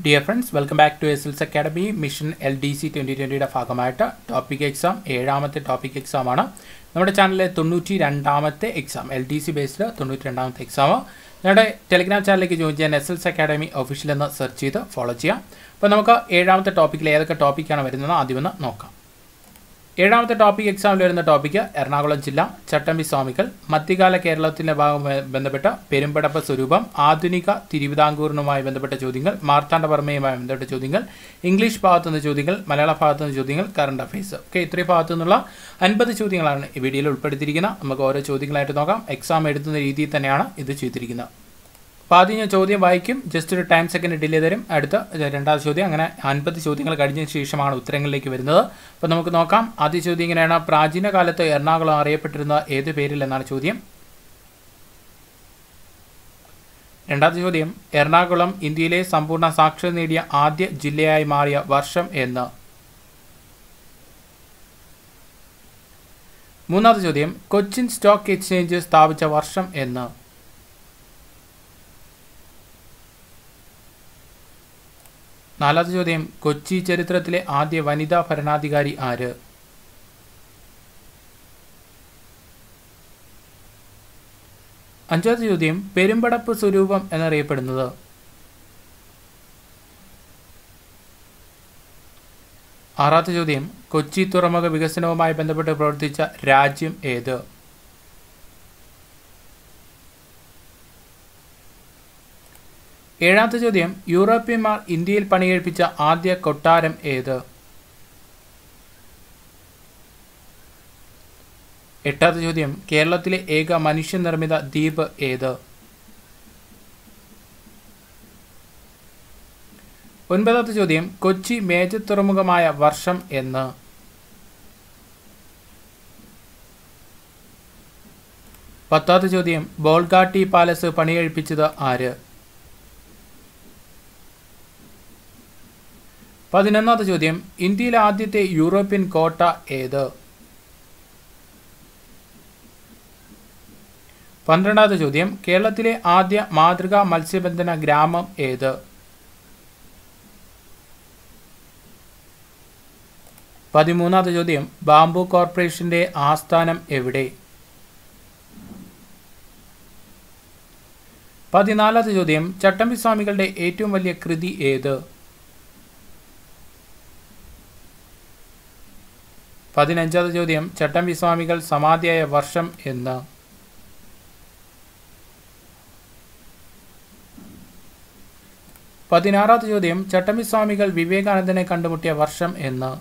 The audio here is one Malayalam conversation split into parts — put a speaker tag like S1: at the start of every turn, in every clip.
S1: Dear friends, welcome back to SLS Academy Mission LDC 2020 ഭാഗമായിട്ട് ടോപ്പിക് എക്സാം 7ാമത്തെ ടോപ്പിക് എക്സാം ആണ്. നമ്മുടെ ചാനലിലെ 92ാമത്തെ എക്സാം LDC ബേസ്ഡ് 92ാമത്തെ എക്സാം. ഞങ്ങളുടെ ടെലിഗ്രാം ചാനലിലേക്ക് ജോയിൻ ചെയ്യാൻ SLS Academy ഒഫീഷ്യൽ എന്ന് സെർച്ച് ചെയ്ത് ഫോളോ ചെയ്യാം. അപ്പോൾ നമുക്ക് 7ാമത്തെ ടോപ്പിക്കിൽ ഏതൊക്കെ ടോപ്പിക്കാണ് വരുന്നത് ആദ്യം നോക്കാം. 7ാമത്തെ ടോപ്പിക് എക്സാമിൽ വരുന്ന ടോപ്പിക്ക് എറണാകുളം ജില്ല ചട്ടമ്പി സ്വാമികൾ മധ്യകാല കേരളത്തിൻ്റെ ഭാഗവുമായി ബന്ധപ്പെട്ട പെരുമ്പടപ്പ് സ്വരൂപം ആധുനിക തിരുവിതാംകൂറിനുമായി ബന്ധപ്പെട്ട ചോദ്യങ്ങൾ മാർത്താണ്ഡവർമ്മയുമായി ബന്ധപ്പെട്ട ചോദ്യങ്ങൾ ഇംഗ്ലീഷ് ഭാഗത്തു നിന്ന് ചോദ്യങ്ങൾ മലയാള ഭാഗത്തു നിന്ന് ചോദ്യങ്ങൾ കറണ്ട് അഫയേഴ്സ് ഓക്കെ ഇത്രയും ഭാഗത്തു നിന്നുള്ള 50 ചോദ്യങ്ങളാണ് ഈ വീഡിയോയിൽ ഉൾപ്പെടുത്തിയിരിക്കുന്നത്. നമുക്ക് ഓരോ ചോദ്യങ്ങളായിട്ട് നോക്കാം. എക്സാം എഴുതുന്ന രീതിയിൽ തന്നെയാണ് ഇത് ചെയ്തിരിക്കുന്നത്. അപ്പോൾ ആദ്യം ഞാൻ ചോദ്യം വായിക്കും, ജസ്റ്റ് ഒരു ടൈം സെക്കൻഡ് ഡിലേ തരും. അടുത്ത രണ്ടാമത്തെ ചോദ്യം, അങ്ങനെ 50 ചോദ്യങ്ങൾ കഴിഞ്ഞതിന് ശേഷമാണ് ഉത്തരങ്ങളിലേക്ക് വരുന്നത്. അപ്പോൾ നമുക്ക് നോക്കാം. ആദ്യ ചോദ്യം ഇങ്ങനെയാണ്: പ്രാചീന കാലത്ത് എറണാകുളം അറിയപ്പെട്ടിരുന്ന ഏത് പേരിൽ എന്നാണ് ചോദ്യം. രണ്ടാമത്തെ ചോദ്യം, എറണാകുളം ഇന്ത്യയിലെ സമ്പൂർണ്ണ സാക്ഷരത നേടിയ ആദ്യ ജില്ലയായി മാറിയ വർഷം എന്ന്. മൂന്നാമത്തെ ചോദ്യം, കൊച്ചിൻ സ്റ്റോക്ക് എക്സ്ചേഞ്ച് സ്ഥാപിച്ച വർഷം എന്ന്. നാലാമത്തെ ചോദ്യം, കൊച്ചി ചരിത്രത്തിലെ ആദ്യ വനിതാ ഭരണാധികാരി ആര്. അഞ്ചാമത്തെ ചോദ്യം, പെരുമ്പടപ്പ് സ്വരൂപം എന്നറിയപ്പെടുന്നത്. ആറാമത്തെ ചോദ്യം, കൊച്ചി തുറമുഖ വികസനവുമായി ബന്ധപ്പെട്ട് പ്രവർത്തിച്ച രാജ്യം ഏത്. ഏഴാമത്തെ ചോദ്യം, യൂറോപ്യന്മാർ ഇന്ത്യയിൽ പണികഴിപ്പിച്ച ആദ്യ കൊട്ടാരം ഏത്. എട്ടാമത്തെ ചോദ്യം, കേരളത്തിലെ ഏക മനുഷ്യനിർമ്മിത ദ്വീപ് ഏത്. ഒൻപതാമത്തെ ചോദ്യം, കൊച്ചി മേജർ തുറമുഖമായ വർഷം എന്ന്. പത്താമത്തെ ചോദ്യം, ബോൾഗാട്ടി പാലസ് പണികഴിപ്പിച്ചത് ആര്. 11ാമത്തെ ചോദ്യം, ഇന്ത്യയിലെ ആദ്യത്തെ യൂറോപ്യൻ കോട്ട ഏത്. 12ാമത്തെ ചോദ്യം, കേരളത്തിലെ ആദ്യ മാതൃകാ മത്സ്യബന്ധന ഗ്രാമം ഏത്. 13ാമത്തെ ചോദ്യം, ബാംബു കോർപ്പറേഷന്റെ ആസ്ഥാനം എവിടെ. 14ാമത്തെ ചോദ്യം, ചട്ടമ്പി സ്വാമികളുടെ ഏറ്റവും വലിയ കൃതി ഏത്. 15ാമത്തെ ചോദ്യം, ചട്ടമ്പി സ്വാമികൾ സമാധിയായ വർഷം എന്ന്. 16ാമത്തെ ചോദ്യം, ചട്ടമ്പി സ്വാമികൾ വിവേകാനന്ദനെ കണ്ടുമുട്ടിയ വർഷം എന്ന്.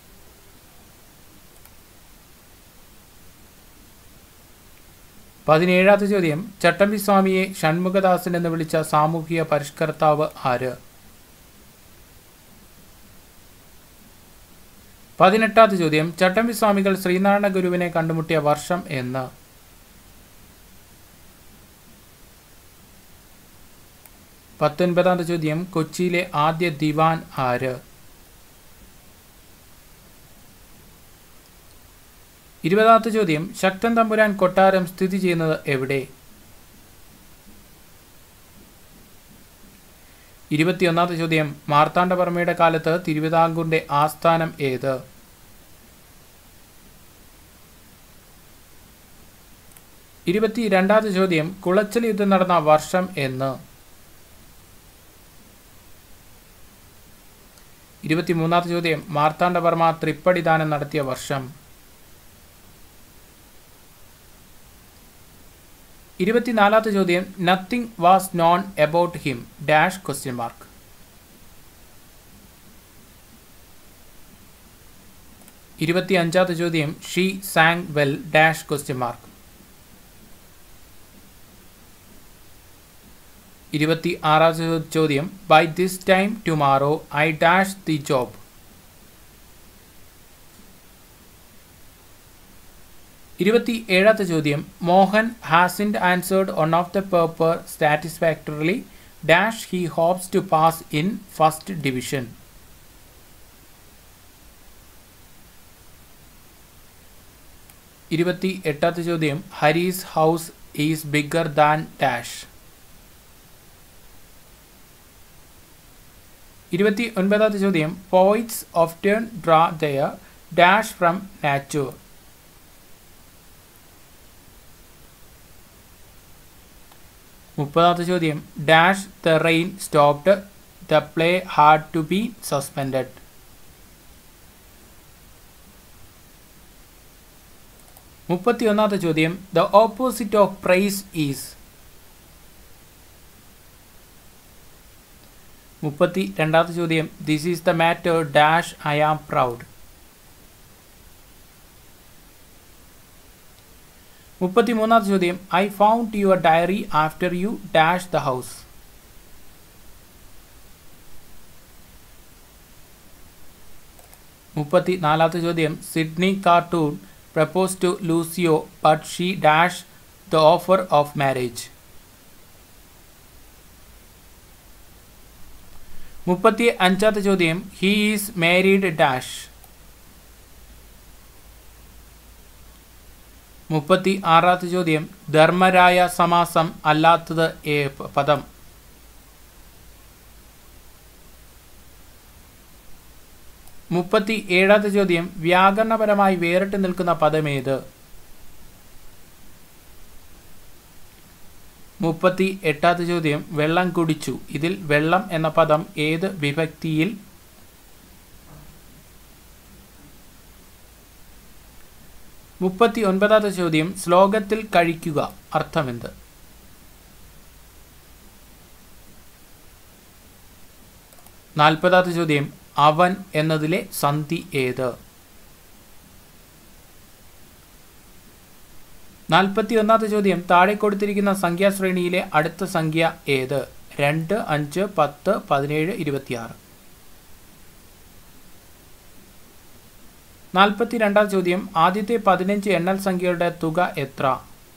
S1: 17ാമത്തെ ചോദ്യം, ചട്ടമ്പി സ്വാമിയെ ഷൺമുഖദാസൻ എന്ന് വിളിച്ച സാമൂഹിക പരിഷ്കർത്താവ് ആര്. 18ാമത്തെ ചോദ്യം, ചട്ടമ്പി സ്വാമികൾ ശ്രീനാരായണ ഗുരുവിനെ കണ്ടുമുട്ടിയ വർഷം എന്ന്. 19ാമത്തെ ചോദ്യം, കൊച്ചിയിലെ ആദ്യ ദിവാൻ ആര്. 20ാമത്തെ ചോദ്യം, ശക്തൻ തമ്പുരാൻ കൊട്ടാരം സ്ഥിതി ചെയ്യുന്നത് എവിടെ. 21ാമത്തെ ചോദ്യം, മാർത്താണ്ഡവർമ്മയുടെ കാലത്ത് തിരുവിതാംകൂറിന്റെ ആസ്ഥാനം ഏത്. 22ാമത്തെ ചോദ്യം, കുളച്ചൽ യുദ്ധം നടന്ന വർഷം എന്ന്. 23ാമത്തെ ചോദ്യം, മാർത്താണ്ഡവർമ്മ തൃപ്പടിദാനം നടത്തിയ വർഷം. 24ാമത്തെ ചോദ്യം, nothing was known about him dash question mark. 25ാമത്തെ ചോദ്യം, she sang well dash question mark. 26ാമത്തെ ചോദ്യം, by this time tomorrow I dash the job. 27ാമത്തെ ചോദ്യം, മോഹൻ ഹാസിൻഡ് answered one of the paper satisfactorily dash he hopes to pass in first division. 28ാമത്തെ ചോദ്യം, Harry's house is bigger than dash. 29ാമത്തെ ചോദ്യം poets often draw their dash from nature. 30ാമത്തെ ചോദ്യം dash the rain stopped the play had to be suspended. 31ാമത്തെ ചോദ്യം the opposite of praise is. 32ാമത്തെ ചോദ്യം this is the matter dash I am proud. 33ാമത്തെ ചോദ്യം I found your diary after you dash the house. 34ാമത്തെ ചോദ്യം Sydney Carton proposed to Lucio but she dashed the offer of marriage. 35ാമത്തെ ചോദ്യം he is married dash. 36ാമത്തെ ചോദ്യം ധർമ്മരായ സമാസം അല്ലാത്തത് പദം. 37ാമത്തെ ചോദ്യം വ്യാകരണപരമായി വേറിട്ട് നിൽക്കുന്ന പദമേത്. 38ാമത്തെ ചോദ്യം വെള്ളം കുടിച്ചു. ഇതിൽ വെള്ളം എന്ന പദം ഏത് വിഭക്തിയിൽ? 39ാമത്തെ ചോദ്യം ശ്ലോകത്തിൽ കഴിക്കുക അർത്ഥമെന്ത്? 40ാമത്തെ ചോദ്യം അവൻ എന്നതിലെ സന്ധി ഏത്? 41ാമത്തെ ചോദ്യം താഴെ കൊടുത്തിരിക്കുന്ന സംഖ്യാശ്രേണിയിലെ അടുത്ത സംഖ്യ ഏത്? 2, 5, 10, 17, 26. 42ാമത്തെ ചോദ്യം ആദ്യത്തെ 15 എണ്ണൽ സംഖ്യകളുടെ തുക എത്ര?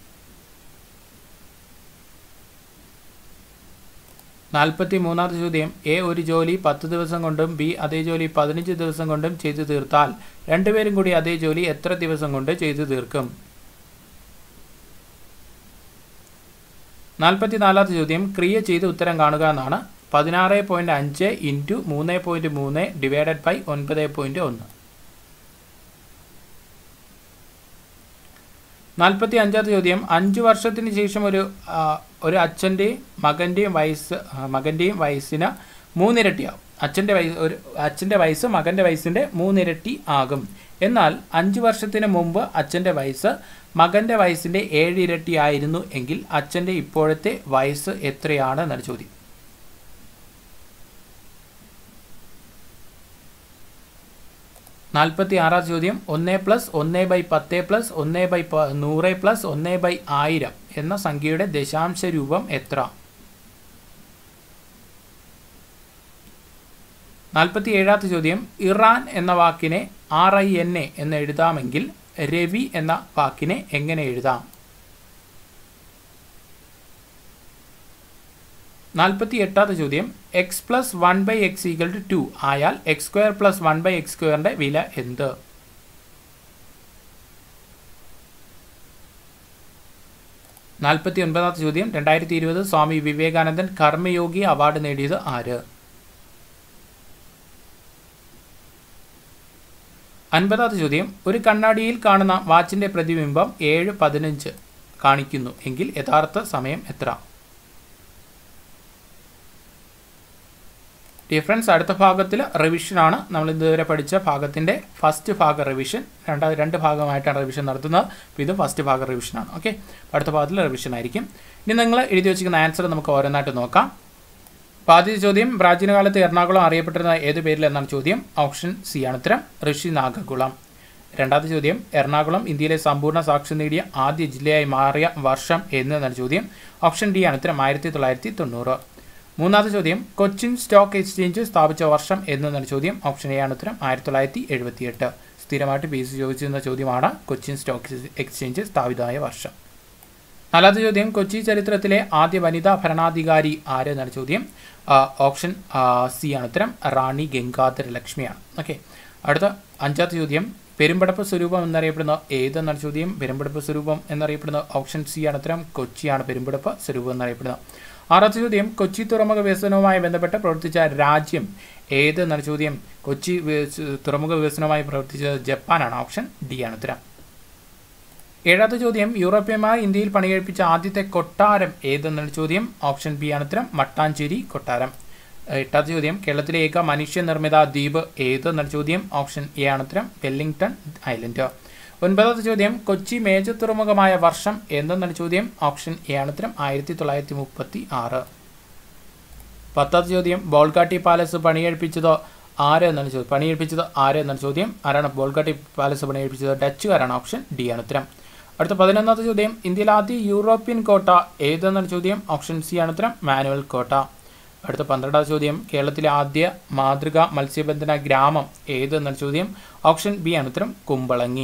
S1: 43ാമത്തെ ചോദ്യം എ ഒരു ജോലി 10 ദിവസം കൊണ്ടും ബി അതേ ജോലി 15 ദിവസം കൊണ്ടും ചെയ്തു തീർത്താൽ രണ്ടുപേരും കൂടി അതേ ജോലി എത്ര ദിവസം കൊണ്ട് ചെയ്തു തീർക്കും? 44ാമത്തെ ചോദ്യം ക്രിയ ചെയ്ത് ഉത്തരം കാണുക എന്നാണ്. 16.5 × 3.3 ഡിവൈഡഡ് ബൈ 9.1. 45ാമത്തെ ചോദ്യം 5 വർഷത്തിന് ശേഷം ഒരു അച്ഛൻ്റെയും മകൻ്റെയും വയസ്സിന് 3 ഇരട്ടിയാവും. അച്ഛൻ്റെ വയസ്സ് മകൻ്റെ വയസ്സിൻ്റെ 3 ഇരട്ടി ആകും. എന്നാൽ 5 വർഷത്തിന് മുമ്പ് അച്ഛൻ്റെ വയസ്സ് മകൻ്റെ വയസ്സിൻ്റെ 7 ഇരട്ടി ആയിരുന്നു എങ്കിൽ അച്ഛൻ്റെ ഇപ്പോഴത്തെ വയസ്സ് എത്രയാണ് എന്നാണ് ചോദ്യം. 46ാമത്തെ ചോദ്യം 1 + 1/10 + 1/100 + 1/1000 എന്ന സംഖ്യയുടെ ദശാംശ രൂപം എത്ര? 47ാമത്തെ ചോദ്യം ഇറാൻ എന്ന വാക്കിനെ RINA എന്ന് എഴുതാമെങ്കിൽ രവി എന്ന വാക്കിനെ എങ്ങനെ എഴുതാം? 48ാമത്തെ ചോദ്യം x + 1/x = 2 ആയാൽ x² + 1/x² വില എന്ത്? 49ാമത്തെ ചോദ്യം 2020 സ്വാമി വിവേകാനന്ദൻ കർമ്മയോഗി അവാർഡ് നേടിയത് ആര്? 50ാമത്തെ ചോദ്യം ഒരു കണ്ണാടിയിൽ കാണുന്ന വാച്ചിൻ്റെ പ്രതിബിംബം 7:15 കാണിക്കുന്നു എങ്കിൽ യഥാർത്ഥ സമയം എത്ര? ഡിഫറൻസ് അടുത്ത ഭാഗത്തിൽ റിവിഷനാണ്. നമ്മൾ ഇതുവരെ പഠിച്ച ഭാഗത്തിൻ്റെ ഫസ്റ്റ് ഭാഗ റിവിഷൻ, രണ്ട് ഭാഗമായിട്ടാണ് റിവിഷൻ നടത്തുന്നത്. അപ്പോൾ ഇത് ഫസ്റ്റ് ഭാഗ റിവിഷനാണ്. ഓക്കെ, അടുത്ത ഭാഗത്തിൽ റിവിഷൻ ആയിരിക്കും. ഇനി നിങ്ങൾ എഴുതി വെച്ചിരിക്കുന്ന ആൻസർ നമുക്ക് ഓരോന്നായിട്ട് നോക്കാം. അപ്പോൾ ആദ്യത്തെ ചോദ്യം പ്രാചീന കാലത്ത് എറണാകുളം അറിയപ്പെട്ടിരുന്ന ഏത് പേരിൽ എന്നാണ് ചോദ്യം. ഓപ്ഷൻ സി ആണ് ഉത്തരം, ഋഷി നാഗകുളം. രണ്ടാമത്തെ ചോദ്യം എറണാകുളം ഇന്ത്യയിലെ സമ്പൂർണ്ണ സാക്ഷ്യം നേടിയ ആദ്യ ജില്ലയായി മാറിയ വർഷം എന്നാണ് ചോദ്യം. ഓപ്ഷൻ ഡി ആണ് ഉത്തരം, 1990. മൂന്നാമത്തെ ചോദ്യം കൊച്ചിൻ സ്റ്റോക്ക് എക്സ്ചേഞ്ച് സ്ഥാപിച്ച വർഷം എന്നാണ് ചോദ്യം. ഓപ്ഷൻ എ ആണ് ഉത്തരം, 1978. സ്ഥിരമായിട്ട് PSC ചോദിച്ചിരുന്ന ചോദ്യമാണ് കൊച്ചിൻ സ്റ്റോക്ക് എക്സ്ചേഞ്ച് സ്ഥാപിതമായ വർഷം. നാലാമത്തെ ചോദ്യം കൊച്ചി ചരിത്രത്തിലെ ആദ്യ വനിതാ ഭരണാധികാരി ആര് എന്നാണ് ചോദ്യം. ഓപ്ഷൻ സി ആണ് ഉത്തരം, റാണി ഗംഗാധര ലക്ഷ്മിയാണ്. ഓക്കെ, അടുത്ത അഞ്ചാമത്തെ ചോദ്യം പെരുമ്പടപ്പ് സ്വരൂപം എന്നറിയപ്പെടുന്ന ഏതെന്നാണ് ചോദ്യം. പെരുമ്പടപ്പ് സ്വരൂപം എന്നറിയപ്പെടുന്ന ഓപ്ഷൻ സി ആണ് ഉത്തരം, കൊച്ചിയാണ് പെരുമ്പടപ്പ് സ്വരൂപം എന്നറിയപ്പെടുന്നത്. ആറാമത്തെ ചോദ്യം കൊച്ചി തുറമുഖ വികസനവുമായി ബന്ധപ്പെട്ട് പ്രവർത്തിച്ച രാജ്യം ഏത് എന്നാണ് ചോദ്യം. കൊച്ചി തുറമുഖ വികസനവുമായി പ്രവർത്തിച്ചത് ജപ്പാനാണ്. ഓപ്ഷൻ ഡി ആണ് ഉത്തരം. ഏഴാമത്തെ ചോദ്യം യൂറോപ്യന്മാർ ഇന്ത്യയിൽ പണികഴിപ്പിച്ച ആദ്യത്തെ കൊട്ടാരം ഏതെന്നാണ് ചോദ്യം. ഓപ്ഷൻ ബി ആണ് ഉത്തരം. മട്ടാഞ്ചേരി കൊട്ടാരം. എട്ടാമത്തെ ചോദ്യം കേരളത്തിലെ ഏക മനുഷ്യനിർമ്മിത ദ്വീപ് ഏതെന്നാണ് ചോദ്യം. ഓപ്ഷൻ എ ആണ് ഉത്തരം. Wellington Island. ഒൻപതാമത്തെ ചോദ്യം കൊച്ചി മേജർ തുറമുഖമായ വർഷം എന്തെന്നാണ് ചോദ്യം. ഓപ്ഷൻ എ ആണ് ഉത്തരം. 1936. പത്താമത്തെ ചോദ്യം ബോൾഗാട്ടി പാലസ് പണികഴിപ്പിച്ചത് ആര് എന്നാണ് ചോദ്യം. ആരാണ് ബോൾഗാട്ടി പാലസ് പണികഴിപ്പിച്ചത്? ഡച്ചുകാരാണ്. ഓപ്ഷൻ ഡി ആണ് ഉത്തരം. അടുത്ത 11ാമത്തെ ചോദ്യം ഇന്ത്യയിലെ ആദ്യ യൂറോപ്യൻ കോട്ട ഏതെന്നാണ് ചോദ്യം. ഓപ്ഷൻ സി ആണ് ഉത്തരം. മാനുവൽ കോട്ട. അടുത്ത 12ാമത്തെ ചോദ്യം കേരളത്തിലെ ആദ്യ മാതൃകാ മത്സ്യബന്ധന ഗ്രാമം ഏതെന്നാണ് ചോദ്യം. ഓപ്ഷൻ ബി ആണ് ഉത്തരം. കുമ്പളങ്ങി.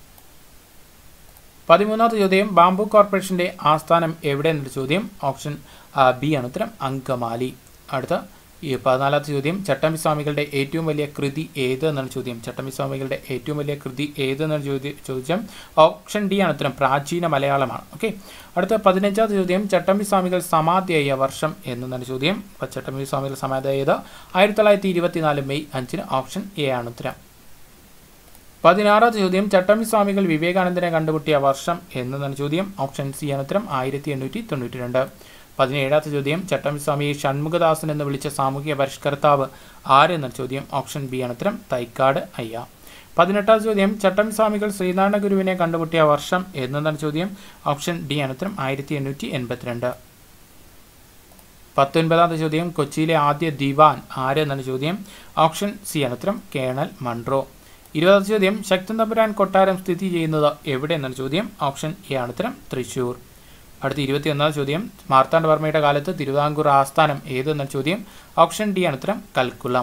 S1: 13ാമത്തെ ചോദ്യം ബാംബു കോർപ്പറേഷന്റെ ആസ്ഥാനം എവിടെയെന്നൊരു ചോദ്യം. ഓപ്ഷൻ ബി ആണ് ഉത്തരം. അങ്കമാലി. അടുത്ത 14ാമത്തെ ചോദ്യം ചട്ടമ്പിസ്വാമികളുടെ ഏറ്റവും വലിയ കൃതി ഏതെന്നാണ് ചോദ്യം. ചട്ടമ്പിസ്വാമികളുടെ ഏറ്റവും വലിയ കൃതി ഏതെന്നാണ് ചോദിച്ചാൽ ഓപ്ഷൻ ഡി ആണ് ഉത്തരം. പ്രാചീന മലയാളമാണ്. ഓക്കെ. അടുത്ത 15ാമത്തെ ചോദ്യം ചട്ടമ്പിസ്വാമികൾ സമാധിയായ വർഷം എന്നാണ് ചോദ്യം. അപ്പോൾ ചട്ടമ്പിസ്വാമികൾ സമാധിയായത് 1924 മെയ് 5-ന്. ഓപ്ഷൻ എ ആണ് ഉത്തരം. 16ാമത്തെ ചോദ്യം ചട്ടമ്പിസ്വാമികൾ വിവേകാനന്ദനെ കണ്ടുമുട്ടിയ വർഷം എന്നാണ് ചോദ്യം. ഓപ്ഷൻ സി ആണ് ഉത്തരം. 1892. 17ാമത്തെ ചോദ്യം ചട്ടമ്പിസ്വാമിയെ ഷൺമുഖദാസൻ എന്ന് വിളിച്ച സാമൂഹിക പരിഷ്കർത്താവ് ആരെന്നാണ് ചോദ്യം. ഓപ്ഷൻ ബി ആണ് ഉത്തരം. തൈക്കാട് അയ്യ. 18ാമത്തെ ചോദ്യം ചട്ടമ്പിസ്വാമികൾ ശ്രീനാരായണ ഗുരുവിനെ കണ്ടുമുട്ടിയ വർഷം എന്നാണ് ചോദ്യം. ഓപ്ഷൻ ഡി ആണ് ഉത്തരം. 1882. 19ാമത്തെ ചോദ്യം കൊച്ചിയിലെ ആദ്യ ദിവാൻ ആരെന്നാണ് ചോദ്യം. ഓപ്ഷൻ സി ആണ് ഉത്തരം. Colonel Munro. 20ാമത്തെ ചോദ്യം ശക്തൻ തമ്പുരാൻ കൊട്ടാരം സ്ഥിതി ചെയ്യുന്നത് എവിടെ എന്നാണ് ചോദ്യം. ഓപ്ഷൻ എ ആണ് ഉത്തരം. തൃശ്ശൂർ. അടുത്ത 21ാമത്തെ ചോദ്യം മാർത്താണ്ഡവർമ്മയുടെ കാലത്ത് തിരുവിതാംകൂർ ആസ്ഥാനം ഏതെന്നാണ് ചോദ്യം. ഓപ്ഷൻ ഡി ആണ് ഉത്തരം. കൽക്കുളം.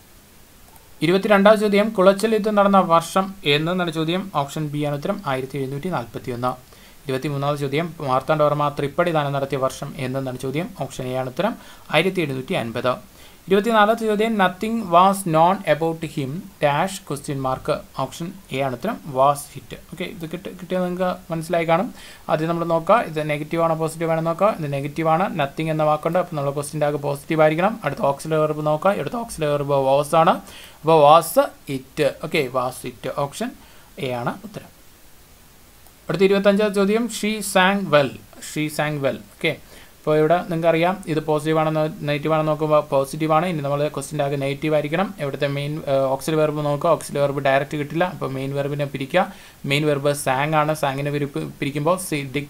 S1: 22ാമത്തെ ചോദ്യം കുളച്ചൽ യുദ്ധം നടന്ന വർഷം എന്നാണ് ചോദ്യം. ഓപ്ഷൻ ബി ആണ് ഉത്തരം. 1741. 23ാമത്തെ ചോദ്യം മാർത്താണ്ഡവർമ്മ തൃപ്പടി ദാനം നടത്തിയ വർഷം എന്നാണ് ചോദ്യം. ഓപ്ഷൻ എ ആണ് ഉത്തരം. 1750. 24ാമത്തെ ചോദ്യം nothing was known about him dash question mark. Option A ആണ് ഉത്തരം. Was it. ഓക്കെ. ഇത് കിട്ടിയത് നിങ്ങൾക്ക് മനസ്സിലായി കാണും. ആദ്യം നമ്മൾ നോക്കുക ഇത് നെഗറ്റീവ് ആണോ പോസിറ്റീവ് ആണോ നോക്കുക. ഇത് നെഗറ്റീവാണ്. നത്തിങ് എന്ന വാക്കുണ്ട്. അപ്പോൾ നമ്മൾ ക്വസ്റ്റ്യൻ്റെ ആകെ പോസിറ്റീവ് ആയിരിക്കണം. അടുത്ത ഓക്സിലറി വെർബ് നോക്കുക. അടുത്ത ഓക്സിലറി വെർബ് വാസ് ആണ്. അപ്പോൾ was it. Okay. Was it. Option A ആണ് ഉത്തരം. അടുത്ത 25ാമത്തെ ചോദ്യം ഷീ സാങ് വെൽ. ഓക്കെ. അപ്പോൾ ഇവിടെ നിങ്ങൾക്കറിയാം ഇത് പോസിറ്റീവ് ആണെന്ന് നെഗറ്റീവ് ആണെന്ന് നോക്കുമ്പോൾ പോസിറ്റീവ് ആണ്. ഇനി നമ്മൾ ക്വസ്റ്റ്യൻ്റെ ആകെ നെഗറ്റീവ് ആയിരിക്കണം. ഇവിടുത്തെ മെയിൻ ഓക്സിലറി വെർബ് നോക്കുക. ഓക്സിലറി വെർബ് ഡയറക്റ്റ് കിട്ടില്ല. അപ്പോൾ മെയിൻ വെർബിനെ പിരിക്കുക. മെയിൻ വെർബ് സാങ് ആണ്. സാങ്ങിനെ പിരിക്കുമ്പോൾ ഡിക്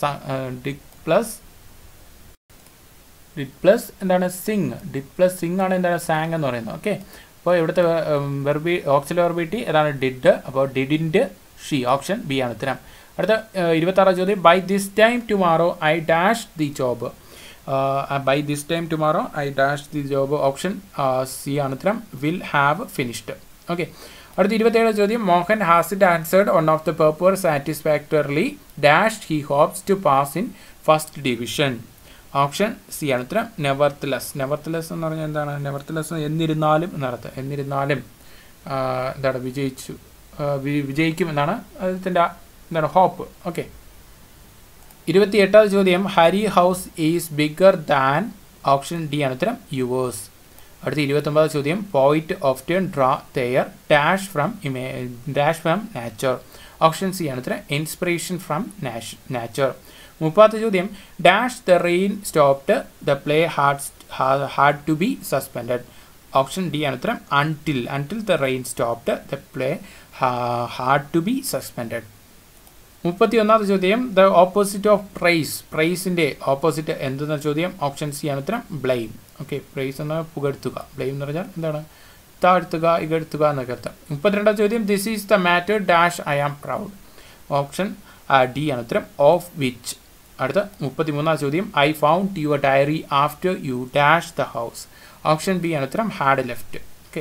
S1: പ്ലസ് എന്താണ് സിങ്. ഡിക് പ്ലസ് സിങ് ആണ് എന്താണ് സാങ് എന്ന് പറയുന്നത്. ഓക്കെ. അപ്പോൾ ഇവിടുത്തെ ഓക്സിലറി വെർബ് കിട്ടി. അതാണ് ഡിഡ്. അപ്പോൾ ഡിഡിൻറ്റ് ഷീ. ഓപ്ഷൻ ബി ആണ് ഉത്തരം. അടുത്ത 26ാം ചോദ്യം by this time tomorrow I dash the job. By this time tomorrow I dash the job. Option C ആണ് ഉത്തരം. Will have finished. ഓക്കെ. അടുത്ത 27ാം ചോദ്യം Mohan has it answered one of the paper satisfactorily dash he hopes to pass in first division. Option C ആണ് ഉത്തരം. നെവർത്തലെസ് എന്ന് പറഞ്ഞാൽ എന്താണ്? നെവർത്തലെസ് എന്നിരുന്നാലും എന്നർത്ഥം. എന്നിരുന്നാലും എന്താണ് വിജയിക്കും എന്നാണ് അതിൻ്റെ എന്താണ് ഹോപ്പ്. ഓക്കെ. 28ാമത്തെ ചോദ്യം Hari house is bigger than. Option D ആണ് ഉത്തരം. യുവേഴ്സ്. അടുത്ത 29ാമത്തെ ചോദ്യം poet often draw their dash from nature. Option C ആണ് ഉത്തരം. Inspiration from nature. 30ാമത്തെ ചോദ്യം dash the rain stopped the play had to be suspended. Option D ആണ് ഉത്തരം. Until the rain stopped the play had to be suspended. 31ാമത്തെ ചോദ്യം ദ ഓപ്പോസിറ്റ് ഓഫ് പ്രൈസിൻ്റെ ഓപ്പോസിറ്റ് എന്തെന്ന ചോദ്യം. ഓപ്ഷൻ സി ആണ് ഉത്തരം. ബ്ലെയിം. ഓക്കെ. പ്രൈസ് എന്ന പുകഴ്ത്തുക. ബ്ലെയിം എന്ന് പറഞ്ഞാൽ എന്താണ്? താഴ്ത്തുക, ഇകഴ്ത്തുക എന്നൊക്കെ അർത്ഥം. 32ാം ചോദ്യം this is the matter dash I am proud. Option D ആണ് ഉത്തരം. Of which. അടുത്ത 33ാം ചോദ്യം I found your diary after you dash the house. Option B ആണ് ഉത്തരം. Had left. ഓക്കെ.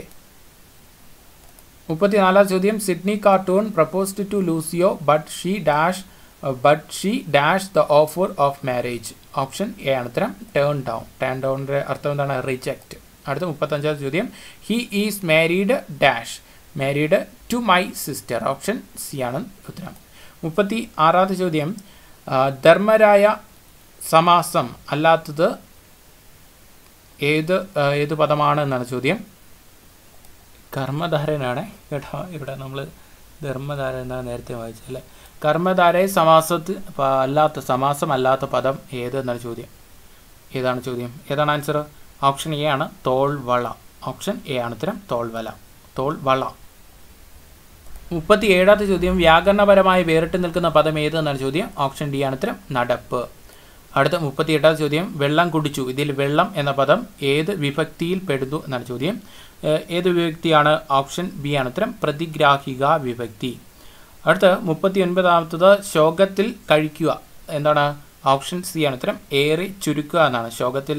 S1: 34ാം ചോദ്യം Sydney cartoon proposed to ലൂസിയോ but she dash the offer of marriage. Option A ആണ് ഉത്തരം. ടേൺ ഡൗണിൻ്റെ അർത്ഥം എന്താണ്? റിജക്റ്റ്. അടുത്ത 35ാം ചോദ്യം he is married to my sister. Option C ആണ് ഉത്തരം. 36ാമത്തെ ചോദ്യം ധർമ്മരായ സമാസം അല്ലാത്തത് ഏത് പദമാണ് എന്നാണ് ചോദ്യം. കർമ്മധാരനാണ് കേട്ടോ. ഇവിടെ നമ്മൾ ധർമ്മധാര എന്നാണ് നേരത്തെ വായിച്ചല്ലേ. കർമ്മധാരയെ സമാസം അല്ലാത്ത പദം ഏത് എന്നാണ് ചോദ്യം. ഏതാണ് ചോദ്യം? ഏതാണ് ആൻസർ? ഓപ്ഷൻ എ ആണ് തോൾവള. ഓപ്ഷൻ എ ആണ് ഉത്തരം തോൾവള. 37ാമത്തെ ചോദ്യം വ്യാകരണപരമായി വേറിട്ട് നിൽക്കുന്ന പദം ഏത് എന്നാണ് ചോദ്യം. ഓപ്ഷൻ ഡി ആണ് ഉത്തരം നടപ്പ്. അടുത്ത 38ാമത്തെ ചോദ്യം വെള്ളം കുടിച്ചു. ഇതിൽ വെള്ളം എന്ന പദം ഏത് വിഭക്തിയിൽ പെടുന്നു എന്നാണ് ചോദ്യം. ഏത് വിഭക്തിയാണ്? ഓപ്ഷൻ ബി ആണ് ഉത്തരം പ്രതിഗ്രാഹിക വിഭക്തി. അടുത്ത 39ാമത്തത് ശോകത്തിൽ കഴിക്കുക. എന്താണ്? ഓപ്ഷൻ സി ആണ് ഉത്തരം ഏറി ചുരുക്കുക എന്നാണ്.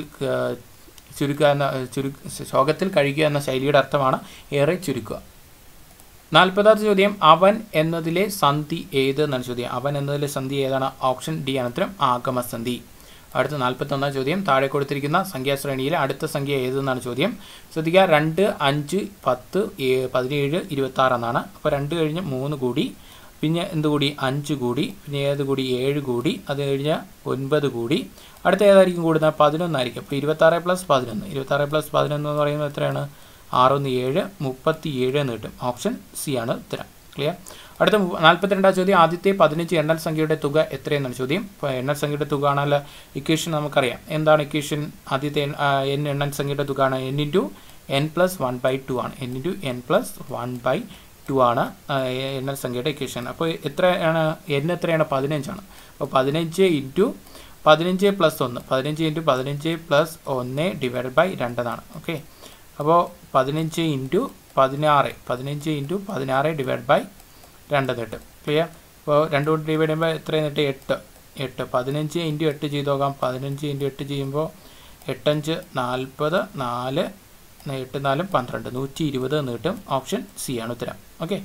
S1: ശോകത്തിൽ കഴിക്കുക എന്ന ശൈലിയുടെ അർത്ഥമാണ് ഏറെ ചുരുക്കുക. 40ാമത്തെ ചോദ്യം അവൻ എന്നതിലെ സന്ധി ഏത് എന്നാണ് ചോദ്യം. അവൻ എന്നതിലെ സന്ധി ഏതാണ്? ഓപ്ഷൻ ഡി ആണ് ഉത്തരം ആഗമസന്ധി. അടുത്ത 41ാം ചോദ്യം താഴെ കൊടുത്തിരിക്കുന്ന സംഖ്യാശ്രേണിയിലെ അടുത്ത സംഖ്യ ഏതെന്നാണ് ചോദ്യം. ശ്രദ്ധിക്കുക 2, 5, 10, 17, 26 എന്നാണ്. അപ്പോൾ 2 കഴിഞ്ഞ് 3 കൂടി, പിന്നെ എന്തുകൂടി 5 കൂടി, പിന്നെ ഏത് കൂടി 7 കൂടി, അത് കഴിഞ്ഞ് 9 കൂടി, അടുത്ത ഏതായിരിക്കും കൂടുന്നത്? 11 ആയിരിക്കും. അപ്പോൾ 26 + 11. 26 + 11 എന്ന് പറയുന്നത് എത്രയാണ്? 6 × 7 37 എന്ന് കിട്ടും. ഓപ്ഷൻ സി ആണ് ഉത്തരം. ക്ലിയർ. അടുത്ത 42ാം ചോദ്യം ആദ്യത്തെ 15 എണ്ണൽ സംഖ്യയുടെ തുക എത്രയെന്നാണ് ചോദ്യം. ഇപ്പോൾ എണ്ണൽ സംഖ്യയുടെ തുക ആണല്ലോ ഇക്വേഷൻ നമുക്കറിയാം. എന്താണ് ഇക്വേഷൻ? ആദ്യത്തെ എണ്ണൽ സംഖ്യയുടെ തുക ആണ് n × n + 1/2 ആണ്. n × n + 1/2 ആണ് എണ്ണൽ സംഖ്യയുടെ ഇക്വേഷൻ. അപ്പോൾ എത്രയാണ് n? എത്രയാണ്? 15 ആണ്. അപ്പോൾ 15 × 15 + 1 15 × 15 + 1 / 2 എന്നാണ്. ഓക്കെ. അപ്പോൾ 15 × 16 15 × 16 / 2 കിട്ടും. ക്ലിയർ. അപ്പോൾ 2 കൊണ്ട് ഡിവൈഡ് ചെയ്യുമ്പോൾ എത്രയും കിട്ടും? 8. 15 × 8 ചെയ്ത് നോക്കാം. 15 × 8 ചെയ്യുമ്പോൾ 8 5 40 4 8 4 12 120 എന്ന് കിട്ടും. ഓപ്ഷൻ സി ആണ് ഉത്തരം. ഓക്കെ.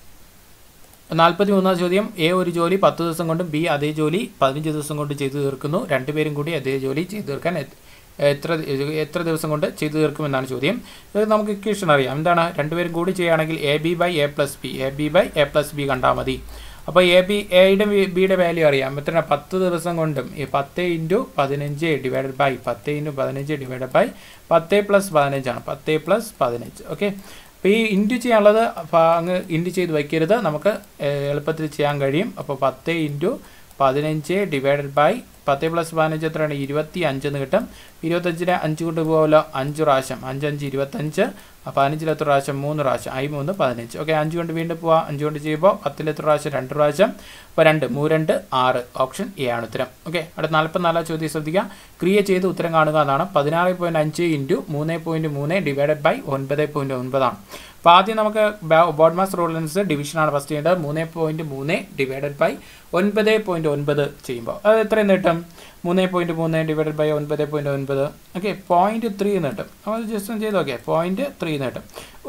S1: 43ാം ചോദ്യം എ ഒരു ജോലി 10 ദിവസം കൊണ്ടും ബി അതേ ജോലി 15 ദിവസം കൊണ്ട് ചെയ്തു തീർക്കുന്നു. രണ്ടുപേരും കൂടി അതേ ജോലി ചെയ്തു തീർക്കാൻ എത്ര ദിവസം കൊണ്ട് ചെയ്തു തീർക്കുമെന്നാണ് ചോദ്യം. ഇത് നമുക്ക് ഇക്വേഷൻ അറിയാം. എന്താണ്? രണ്ടുപേരും കൂടി ചെയ്യുകയാണെങ്കിൽ AB/A + B കണ്ടാൽ മതി. അപ്പോൾ എയുടെ ബിയുടെ വാല്യൂ അറിയാം. എത്ര? 10 ദിവസം കൊണ്ടും 10 × 15 / 10 × 15 / 10 + 15 ആണ്. 10 + 15. ഓക്കെ. അപ്പോൾ ഈ ഇൻറ്റു ചെയ്യാനുള്ളത് അങ്ങ് ഇൻറ്റു ചെയ്ത് വയ്ക്കരുത്. നമുക്ക് എളുപ്പത്തിൽ ചെയ്യാൻ കഴിയും. അപ്പോൾ 10 × 15 / 10 + 15 എത്രയാണ്? 25 എന്ന് കിട്ടും. 25നെ 5 കൊണ്ട് പോകുമല്ലോ. 5 പ്രാവശ്യം 5 5 25. 15 എത്ര പ്രാവശ്യം? 3 പ്രാവശ്യം. 5 3 15. ഓക്കെ. 5 കൊണ്ട് വീണ്ടും പോവാം. 5 കൊണ്ട് ചെയ്യുമ്പോൾ 10 എത്ര പ്രാവശ്യം? 2 പ്രാവശ്യം. അപ്പോൾ 2 3 2 6. ഓപ്ഷൻ എ ആണ് ഉത്തരം. ഓക്കെ. അടുത്ത 44ാം ചോദ്യം ശ്രദ്ധിക്കുക. ക്രിയ ചെയ്ത് ഉത്തരം കാണുക എന്നാണ്. 16.5 × 3.3 / 9.9 ആണ്. അപ്പോൾ ആദ്യം നമുക്ക് ബോഡ്മാസ് റൂൾ അനുസരിച്ച് ഡിവിഷനാണ് ഫസ്റ്റ് ചെയ്യേണ്ടത്. 3.3 / 9.9 ചെയ്യുമ്പോൾ അത് എത്രയെന്ന് കിട്ടും? 3.3 / 9.9. ഓക്കെ. 0.3 എന്ന് കിട്ടും. നമ്മൾ ജസ്റ്റ് ഒന്ന് ചെയ്ത് നോക്കിയാൽ 0.3 എന്ന് കിട്ടും.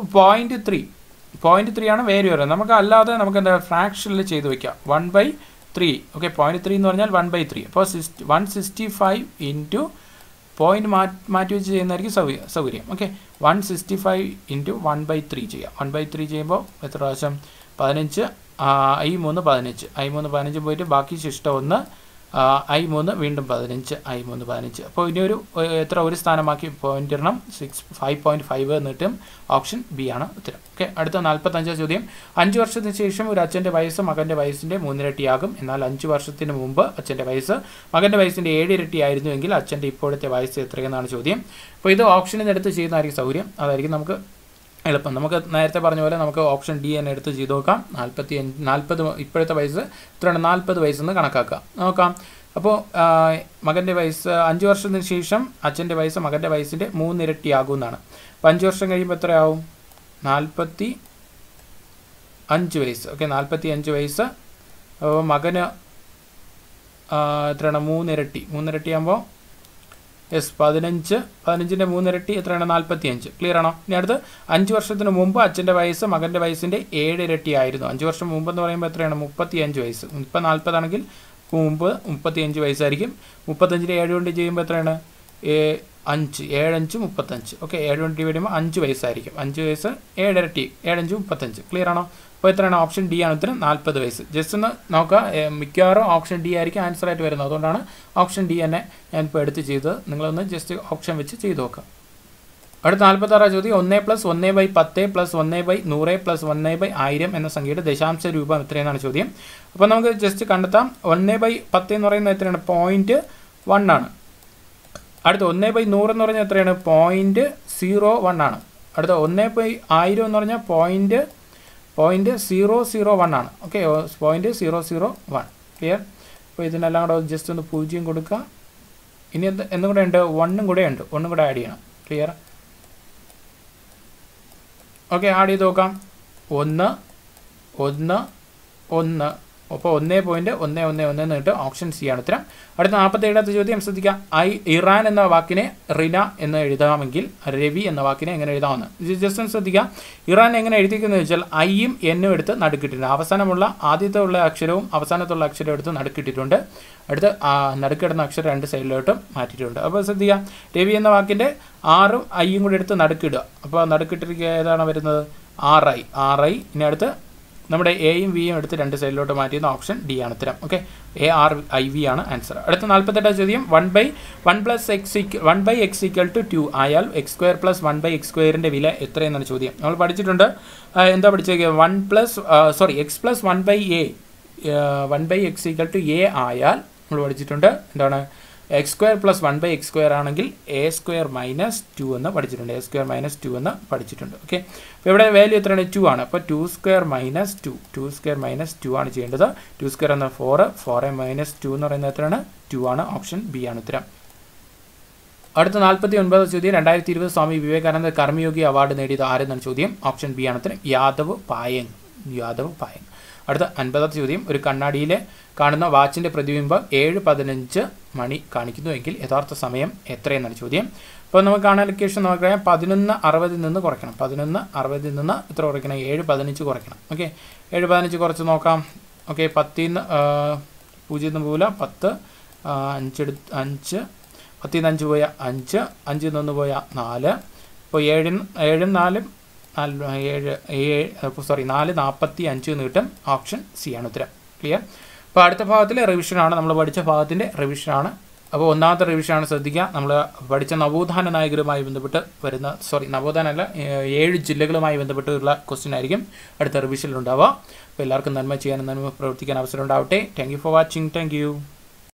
S1: 0.3 ആണ് വാല്യൂ വരുന്നത്. നമുക്ക് അല്ലാതെ നമുക്ക് എന്താ ഫ്രാക്ഷനിൽ ചെയ്ത് വയ്ക്കാം. 1/3. ഓക്കെ. 0.3 എന്ന് പറഞ്ഞാൽ 1/3. അപ്പോൾ 165 × പോയിന്റ് മാറ്റി വെച്ച് ചെയ്യുന്നതായിരിക്കും സൗകര്യം. ഓക്കെ. 165 × 1/3 ചെയ്യാം. 1/3 ചെയ്യുമ്പോൾ എത്ര പ്രാവശ്യം? 15 I3 15. I3 15 പോയിട്ട് ബാക്കി ശിഷ്ടം 1 I3 വീണ്ടും 15 I3 15. അപ്പോൾ ഇനി എത്ര ഒരു സ്ഥാനമാക്കി പോയിന്റ് ഇടണം? 5.5 എന്ന് കിട്ടും. ഓപ്ഷൻ ബി ആണ് ഉത്തരം. ഓക്കെ. അടുത്ത 45ാം ചോദ്യം 5 വർഷത്തിന് ശേഷം ഒരു അച്ഛൻ്റെ വയസ്സ് മകൻ്റെ വയസ്സിൻ്റെ 3 ഇരട്ടിയാകും. എന്നാൽ 5 വർഷത്തിന് മുമ്പ് അച്ഛൻ്റെ വയസ്സ് മകൻ്റെ വയസ്സിൻ്റെ 7 ഇരട്ടി ആയിരുന്നുവെങ്കിൽ അച്ഛൻ്റെ ഇപ്പോഴത്തെ വയസ്സ് എത്രയെന്നാണ് ചോദ്യം. അപ്പോൾ ഇത് ഓപ്ഷനിൽ നിന്ന് എടുത്ത് ചെയ്യുന്നതായിരിക്കും സൗകര്യം. അതായിരിക്കും നമുക്ക് എളുപ്പം. നമുക്ക് നേരത്തെ പറഞ്ഞ പോലെ നമുക്ക് ഓപ്ഷൻ ഡി തന്നെ എടുത്ത് ചെയ്ത് നോക്കാം. 40 ഇപ്പോഴത്തെ വയസ്സ് എത്രയാണ്? 40 വയസ്സെന്ന് കണക്കാക്കാം. നോക്കാം. അപ്പോൾ മകൻ്റെ വയസ്സ് 5 വർഷത്തിന് ശേഷം അച്ഛൻ്റെ വയസ്സ് മകൻ്റെ വയസ്സിൻ്റെ 3 ഇരട്ടിയാകും എന്നാണ്. അപ്പോൾ 5 വർഷം കഴിയുമ്പോൾ എത്രയാവും? 45 വയസ്സ്. ഓക്കെ. 45 വയസ്സ്. അപ്പോൾ മകന് എത്രയാണ്? 3 ഇരട്ടി. 3 ഇരട്ടിയാകുമ്പോൾ 15. 15ൻ്റെ 3 ഇരട്ടി എത്രയാണ്? 45. ക്ലിയർ ആണോ? ഇനി അടുത്ത് 5 വർഷത്തിന് മുമ്പ് അച്ഛൻ്റെ വയസ്സ് മകൻ്റെ വയസ്സിൻ്റെ 7 ഇരട്ടി ആയിരുന്നു. 5 വർഷം മുമ്പ് എന്ന് പറയുമ്പോൾ എത്രയാണ്? 35 വയസ്സ്. ഇപ്പോൾ 40 ആണെങ്കിൽ മുമ്പ് 35 വയസ്സായിരിക്കും. 35ൻ്റെ 7 കൊണ്ട് ചെയ്യുമ്പോൾ എത്രയാണ്? 5 7 5 35 ഓക്കെ 7 കൊണ്ട് ഡിവൈഡ് ചെയ്യുമ്പോൾ 5 വയസ്സായിരിക്കും 5 വയസ്സ് 7 ഇരട്ടി 7 5 35 ക്ലിയർ ആണോ അപ്പോൾ എത്രയാണ് ഓപ്ഷൻ ഡി ആണ് ഉത്തരം 40 വയസ്സ് ജസ്റ്റ് ഒന്ന് നോക്കുക മിക്കവാറും ഓപ്ഷൻ ഡി ആയിരിക്കും ആൻസർ ആയിട്ട് വരുന്നത് അതുകൊണ്ടാണ് ഓപ്ഷൻ ഡി തന്നെ ഞാനിപ്പോൾ എടുത്ത് ചെയ്തത് നിങ്ങളൊന്ന് ജസ്റ്റ് ഓപ്ഷൻ വെച്ച് ചെയ്ത് നോക്കുക അടുത്ത 46 ചോദ്യം 1+1/10 +1/100 +1/1000 എന്ന സംഖ്യയുടെ ദശാംശ രൂപം എത്രയെന്നാണ് ചോദ്യം അപ്പോൾ നമുക്ക് ജസ്റ്റ് കണ്ടെത്താം 1/10 എന്ന് പറയുന്നത് എത്രയാണ് 0.1 ആണ് അടുത്ത 1/100 എന്ന് പറഞ്ഞാൽ എത്രയാണ് 0.01 ആണ് അടുത്ത 1/1000 എന്ന് പറഞ്ഞാൽ 0.001 ആണ് ഓക്കെ 0.001 ക്ലിയർ അപ്പോൾ ഇതിനെല്ലാം കൂടെ ജസ്റ്റ് ഒന്ന് 0 കൊടുക്കുക ഇനി എന്തും കൂടെ ഉണ്ട് 1 കൂടെ ഉണ്ട് 1 കൂടെ ആഡ് ചെയ്യണം ക്ലിയർ ഓക്കെ ആഡ് ചെയ്ത് നോക്കാം 1 1 1 അപ്പോൾ 1.111 എന്ന് കിട്ടും ഓപ്ഷൻ സി ആണ് ഉത്തരം അടുത്ത 47ാമത്തെ ചോദ്യം ശ്രദ്ധിക്കാം ഇറാൻ എന്ന വാക്കിനെ റിന എന്ന് എഴുതാമെങ്കിൽ രവി എന്ന വാക്കിനെ എങ്ങനെ എഴുതാമെന്ന് ജസ്റ്റ് ഒന്ന് ശ്രദ്ധിക്കാം ഇറാൻ എങ്ങനെ എഴുതിക്കുന്നത് വെച്ചാൽ ഐയും എന്നും എടുത്ത് നടുക്കിട്ടിട്ടുണ്ട് അവസാനമുള്ള ആദ്യത്തെ ഉള്ള അക്ഷരവും അവസാനത്തുള്ള അക്ഷരവും എടുത്ത് നടുക്കിട്ടിട്ടുണ്ട് അടുത്ത് നടുക്കിടുന്ന അക്ഷരം രണ്ട് സൈഡിലോട്ടും മാറ്റിയിട്ടുണ്ട് അപ്പോൾ ശ്രദ്ധിക്കുക രവി എന്ന വാക്കിൻ്റെ ആറും ഐയും കൂടി എടുത്ത് നടുക്കിടുക അപ്പോൾ നടുക്കിട്ടിരിക്കുക ഏതാണ് വരുന്നത് ആർ ഐ ഇനി അടുത്ത് നമ്മുടെ എയും വിയും എടുത്ത് രണ്ട് സൈഡിലോട്ട് മാറ്റിയിരുന്ന ഓപ്ഷൻ ഡി ആണ് ഉത്തരം ഓക്കെ ARIV ആണ് ആൻസർ അടുത്ത 48ാം ചോദ്യം 1/x = 2 ആയാൽ x² + 1/x² വില എത്രയെന്നാണ് ചോദ്യം നമ്മൾ പഠിച്ചിട്ടുണ്ട് എന്താ പഠിച്ചേക്കുക x + 1/a 1/x = a ആയാൽ നമ്മൾ പഠിച്ചിട്ടുണ്ട് എന്താണ് x² + 1/x² ആണെങ്കിൽ a² - 2 എന്ന് പഠിച്ചിട്ടുണ്ട് a² - 2 എന്ന് പഠിച്ചിട്ടുണ്ട് ഓക്കെ അപ്പോൾ ഇവിടെ വാല്യൂ എത്രയാണ് 2 ആണ് അപ്പോൾ 2² - 2 ആണ് ചെയ്യേണ്ടത് 2² എന്ന 4 4a - 2 എന്ന് പറയുന്നത് എത്രയാണ് 2 ആണ് ഓപ്ഷൻ ബി ആണ് ഉത്തരം അടുത്ത 49ാം ചോദ്യം 2020 സ്വാമി വിവേകാനന്ദ കർമ്മയോഗി അവാർഡ് നേടിയത് ആരെന്നാണ് ചോദ്യം ഓപ്ഷൻ ബി ആണ് ഉത്തരം യാദവ് പായങ് അടുത്ത 50ാമത്തെ ചോദ്യം ഒരു കണ്ണാടിയിലെ കാണുന്ന വാച്ചിൻ്റെ പ്രതിബിംബം 7:15 മണി കാണിക്കുന്നുവെങ്കിൽ യഥാർത്ഥ സമയം എത്രയെന്നാണ് ചോദ്യം അപ്പോൾ നമുക്ക് കാണാൻ ലൊക്കേഷൻ നോക്കാം 11:60 നിന്ന് കുറയ്ക്കണം 11:60 നിന്ന് എത്ര കുറയ്ക്കണം 7:15 കുറയ്ക്കണം ഓക്കെ 7:15 കുറച്ച് നോക്കാം ഓക്കെ 10 0 പോകില്ല 10 5 10 5 പോയ 5 5 1 പോയ 4 ഇപ്പോൾ 4:45 എന്ന് കിട്ടും ഓപ്ഷൻ സി ആണ് ഉത്തരം ക്ലിയർ അപ്പോൾ അടുത്ത ഭാഗത്തിലെ റിവിഷനാണ് നമ്മൾ പഠിച്ച ഭാഗത്തിൻ്റെ റിവിഷനാണ് അപ്പോൾ ഒന്നാമത്തെ റിവിഷനാണ് ശ്രദ്ധിക്കുക നമ്മൾ പഠിച്ച നവോത്ഥാന നായകരുമായി ബന്ധപ്പെട്ട് വരുന്ന നവോത്ഥാനമല്ല 7 ജില്ലകളുമായി ബന്ധപ്പെട്ടുള്ള ക്വസ്റ്റ്യൻ ആയിരിക്കും അടുത്ത റിവിഷനിലുണ്ടാവുക അപ്പോൾ എല്ലാവർക്കും നന്മ ചെയ്യാനും നന്മ പ്രവർത്തിക്കാൻ അവസരം ഉണ്ടാവട്ടെ thank you for watching thank U